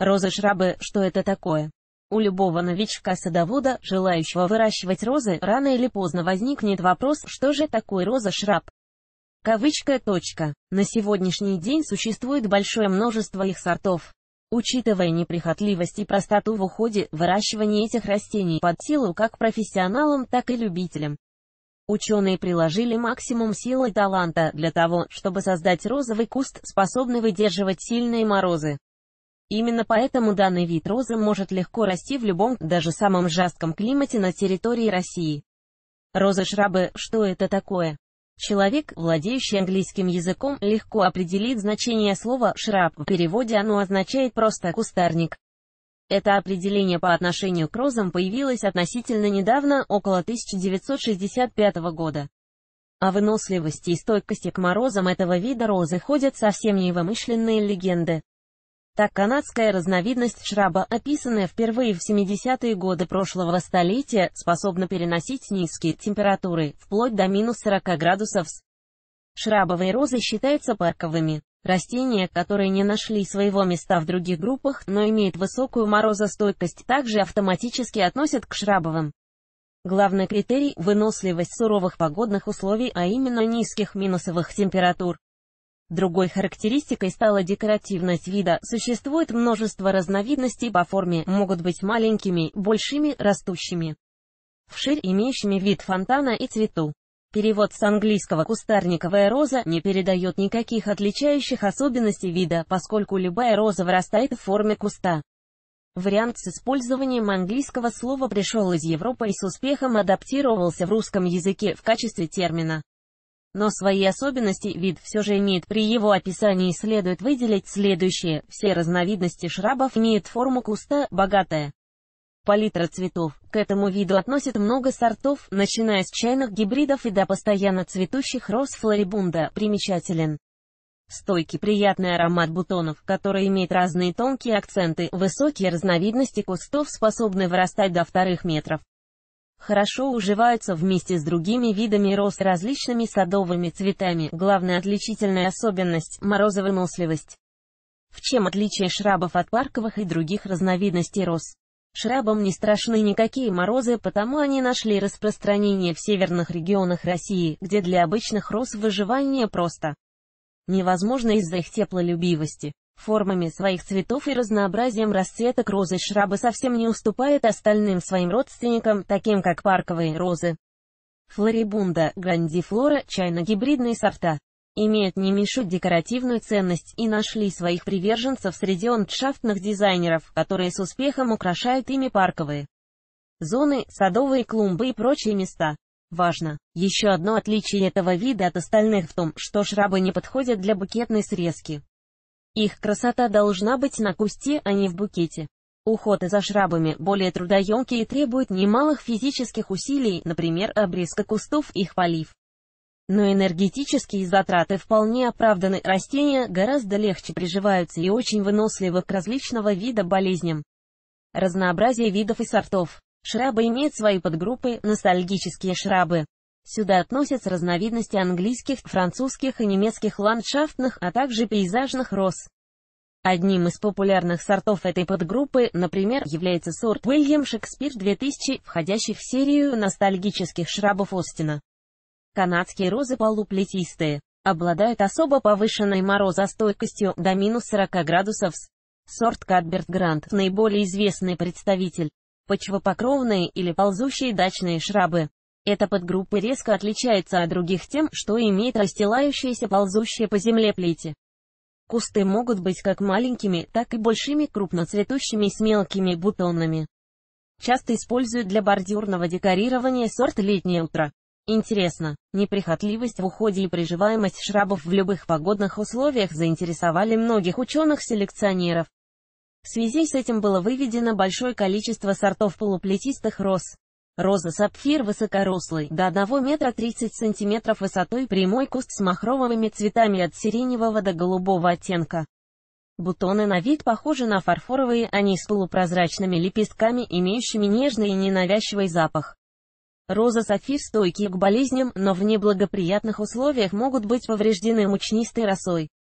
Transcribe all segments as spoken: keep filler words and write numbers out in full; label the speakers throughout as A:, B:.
A: Розы шрабы, что это такое? У любого новичка-садовода, желающего выращивать розы, рано или поздно возникнет вопрос, что же такое роза-шраб? Кавычка, точка. На сегодняшний день существует большое множество их сортов. Учитывая неприхотливость и простоту в уходе, выращивание этих растений под силу как профессионалам, так и любителям. Ученые приложили максимум сил и таланта для того, чтобы создать розовый куст, способный выдерживать сильные морозы. Именно поэтому данный вид розы может легко расти в любом, даже самом жарком климате на территории России. Розы-шрабы, что это такое? Человек, владеющий английским языком, легко определит значение слова «шраб», в переводе оно означает просто «кустарник». Это определение по отношению к розам появилось относительно недавно, около тысяча девятьсот шестьдесят пятого года. О выносливости и стойкости к морозам этого вида розы ходят совсем невымышленные легенды. Так канадская разновидность шраба, описанная впервые в семидесятые годы прошлого столетия, способна переносить низкие температуры, вплоть до минус сорока градусов С. Шрабовые розы считаются парковыми. Растения, которые не нашли своего места в других группах, но имеют высокую морозостойкость, также автоматически относят к шрабовым. Главный критерий – выносливость суровых погодных условий, а именно низких минусовых температур. Другой характеристикой стала декоративность вида. Существует множество разновидностей по форме, могут быть маленькими, большими, растущими вширь, имеющими вид фонтана и цвету. Перевод с английского «кустарниковая роза» не передает никаких отличающих особенностей вида, поскольку любая роза вырастает в форме куста. Вариант с использованием английского слова пришел из Европы и с успехом адаптировался в русском языке в качестве термина. Но свои особенности вид все же имеет. При его описании следует выделить следующее: все разновидности шрабов имеют форму куста, богатая палитра цветов. К этому виду относят много сортов, начиная с чайных гибридов и до постоянно цветущих роз флорибунда. Примечателен стойкий приятный аромат бутонов, который имеет разные тонкие акценты. Высокие разновидности кустов способны вырастать до вторых метров. Хорошо уживаются вместе с другими видами роз различными садовыми цветами. Главная отличительная особенность – морозовыносливость. В чем отличие шрабов от парковых и других разновидностей роз? Шрабам не страшны никакие морозы, потому они нашли распространение в северных регионах России, где для обычных роз выживание просто невозможно из-за их теплолюбивости. Формами своих цветов и разнообразием расцветок розы шрабы совсем не уступают остальным своим родственникам, таким как парковые розы. Флорибунда, грандифлора, чайно-гибридные сорта имеют не меньшую декоративную ценность и нашли своих приверженцев среди ландшафтных дизайнеров, которые с успехом украшают ими парковые зоны, садовые клумбы и прочие места. Важно! Еще одно отличие этого вида от остальных в том, что шрабы не подходят для букетной срезки. Их красота должна быть на кусте, а не в букете. Уход за шрабами более трудоемкий и требует немалых физических усилий, например, обрезка кустов, их полив. Но энергетические затраты вполне оправданы. Растения гораздо легче приживаются и очень выносливы к различного вида болезням. Разнообразие видов и сортов. Шрабы имеют свои подгруппы, ностальгические шрабы. Сюда относятся разновидности английских, французских и немецких ландшафтных, а также пейзажных роз. Одним из популярных сортов этой подгруппы, например, является сорт Уильям Шекспир две тысячи, входящий в серию ностальгических шрабов Остина. Канадские розы полуплетистые, обладают особо повышенной морозостойкостью до минус сорока градусов С. Сорт Кадберт Грант, наиболее известный представитель. Почвопокровные или ползущие дачные шрабы. Эта подгруппа резко отличается от других тем, что имеет расстилающиеся ползущие по земле плети. Кусты могут быть как маленькими, так и большими, крупноцветущими с мелкими бутонами. Часто используют для бордюрного декорирования сорт «Летнее утро». Интересно, неприхотливость в уходе и приживаемость шрабов в любых погодных условиях заинтересовали многих ученых-селекционеров. В связи с этим было выведено большое количество сортов полуплетистых роз. Роза сапфир высокорослый, до одного метра тридцать сантиметров высотой, прямой куст с махровыми цветами от сиреневого до голубого оттенка. Бутоны на вид похожи на фарфоровые, они с полупрозрачными лепестками, имеющими нежный и ненавязчивый запах. Роза сапфир стойкие к болезням, но в неблагоприятных условиях могут быть повреждены мучнистой росой.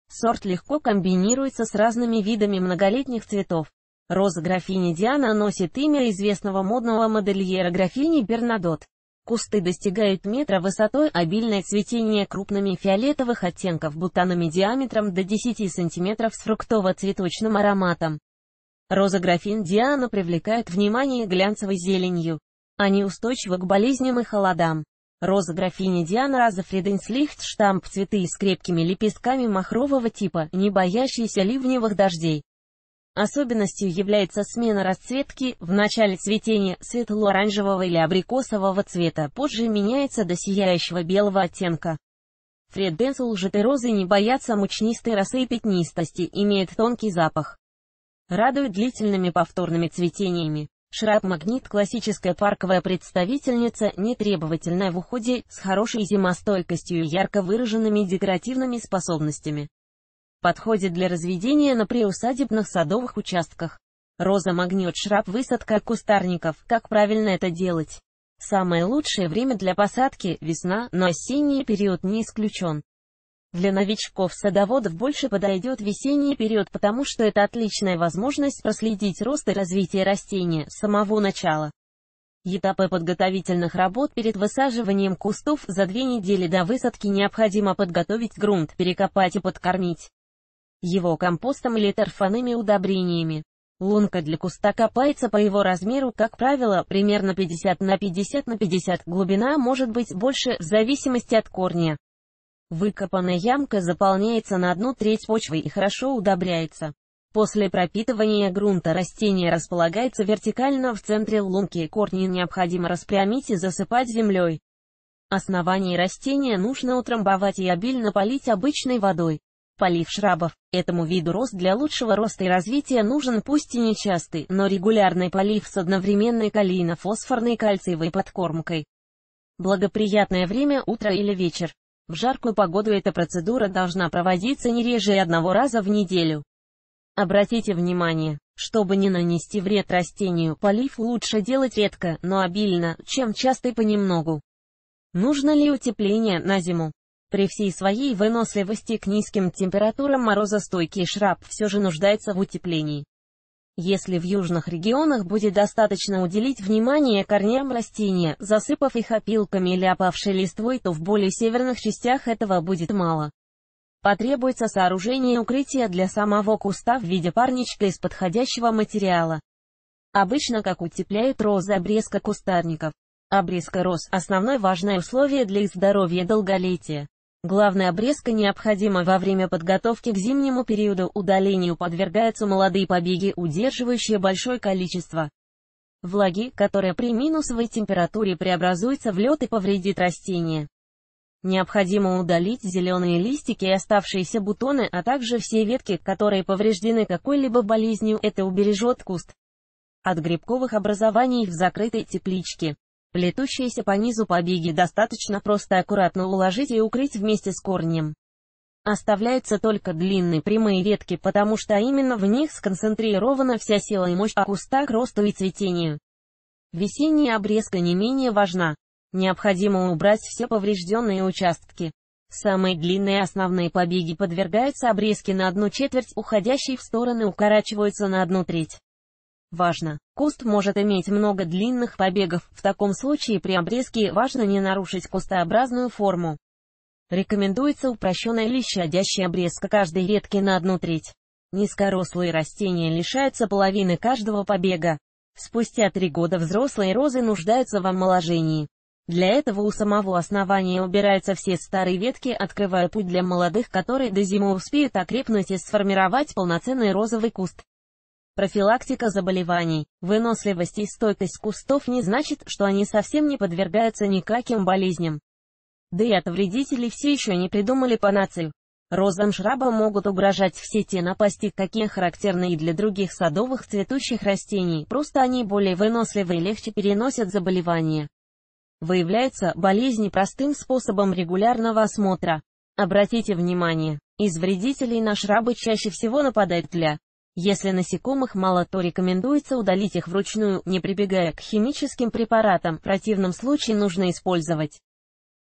A: Сорт легко комбинируется с разными видами многолетних цветов. Роза графини Диана носит имя известного модного модельера графини Бернадотт. Кусты достигают метра высотой, обильное цветение крупными фиолетовых оттенков бутонами диаметром до десяти сантиметров с фруктово-цветочным ароматом. Роза графини Диана привлекает внимание глянцевой зеленью. Они устойчивы к болезням и холодам. Роза графини Диана Розенфриденслихт штамп цветы с крепкими лепестками махрового типа, не боящиеся ливневых дождей. Особенностью является смена расцветки, в начале цветения светло-оранжевого или абрикосового цвета, позже меняется до сияющего белого оттенка. Фреденсул лжетой розы не боятся мучнистой росы и пятнистости, имеет тонкий запах. Радует длительными повторными цветениями. Шраб-магнит – классическая парковая представительница, нетребовательная в уходе, с хорошей зимостойкостью и ярко выраженными декоративными способностями. Подходит для разведения на приусадебных садовых участках. Роза-магнит шраб высадка кустарников. Как правильно это делать? Самое лучшее время для посадки – весна, но осенний период не исключен. Для новичков-садоводов больше подойдет весенний период, потому что это отличная возможность проследить рост и развитие растения с самого начала. Этапы подготовительных работ перед высаживанием кустов: за две недели до высадки необходимо подготовить грунт, перекопать и подкормить его компостом или торфяными удобрениями. Лунка для куста копается по его размеру, как правило, примерно пятьдесят на пятьдесят на пятьдесят, глубина может быть больше, в зависимости от корня. Выкопанная ямка заполняется на одну треть почвы и хорошо удобряется. После пропитывания грунта растение располагается вертикально в центре лунки, корни необходимо распрямить и засыпать землей. Основание растения нужно утрамбовать и обильно полить обычной водой. Полив шрабов. Этому виду роз для лучшего роста и развития нужен пусть и нечастый, но регулярный полив с одновременной калийно-фосфорной кальциевой подкормкой. Благоприятное время – утро или вечер. В жаркую погоду эта процедура должна проводиться не реже одного раза в неделю. Обратите внимание, чтобы не нанести вред растению, полив лучше делать редко, но обильно, чем часто и понемногу. Нужно ли утепление на зиму? При всей своей выносливости к низким температурам морозостойкий шраб все же нуждается в утеплении. Если в южных регионах будет достаточно уделить внимание корням растения, засыпав их опилками или опавшей листвой, то в более северных частях этого будет мало. Потребуется сооружение укрытия для самого куста в виде парничка из подходящего материала. Обычно как утепляют розы обрезка кустарников. Обрезка роз – основное важное условие для их здоровья и долголетия. Главная обрезка необходима во время подготовки к зимнему периоду, удалению подвергаются молодые побеги, удерживающие большое количество влаги, которая при минусовой температуре преобразуется в лед и повредит растение. Необходимо удалить зеленые листики и оставшиеся бутоны, а также все ветки, которые повреждены какой-либо болезнью, это убережет куст от грибковых образований в закрытой тепличке. Плетущиеся по низу побеги достаточно просто аккуратно уложить и укрыть вместе с корнем. Оставляются только длинные прямые ветки, потому что именно в них сконцентрирована вся сила и мощь куста к росту и цветению. Весенняя обрезка не менее важна. Необходимо убрать все поврежденные участки. Самые длинные основные побеги подвергаются обрезке на одну четверть, уходящие в стороны укорачиваются на одну треть. Важно! Куст может иметь много длинных побегов, в таком случае при обрезке важно не нарушить кустообразную форму. Рекомендуется упрощенная или щадящая обрезка каждой ветки на одну треть. Низкорослые растения лишаются половины каждого побега. Спустя три года взрослые розы нуждаются в омоложении. Для этого у самого основания убираются все старые ветки, открывая путь для молодых, которые до зимы успеют окрепнуть и сформировать полноценный розовый куст. Профилактика заболеваний. Выносливость и стойкость кустов не значит, что они совсем не подвергаются никаким болезням. Да и от вредителей все еще не придумали панацею. Розам шраба могут угрожать все те напасти, какие характерны и для других садовых цветущих растений, просто они более выносливы и легче переносят заболевания. Выявляются болезни простым способом регулярного осмотра. Обратите внимание, из вредителей на шрабы чаще всего нападает тля. Если насекомых мало, то рекомендуется удалить их вручную, не прибегая к химическим препаратам, в противном случае нужно использовать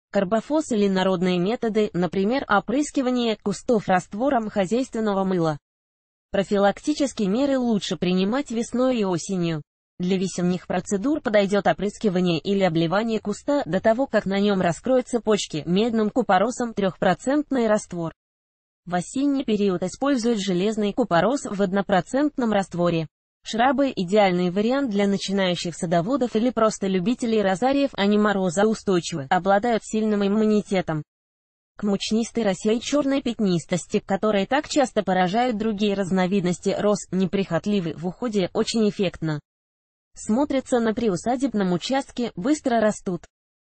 A: Карбофос или народные методы, например, опрыскивание кустов раствором хозяйственного мыла. Профилактические меры лучше принимать весной и осенью. Для весенних процедур подойдет опрыскивание или обливание куста до того, как на нем раскроются почки, медным купоросом трехпроцентный раствор. В осенний период используют железный купорос в однопроцентном растворе. Шрабы – идеальный вариант для начинающих садоводов или просто любителей розариев, они морозоустойчивы, обладают сильным иммунитетом к мучнистой росе и черной пятнистости, которые так часто поражают другие разновидности роз, неприхотливы в уходе, очень эффектно смотрятся на приусадебном участке, быстро растут.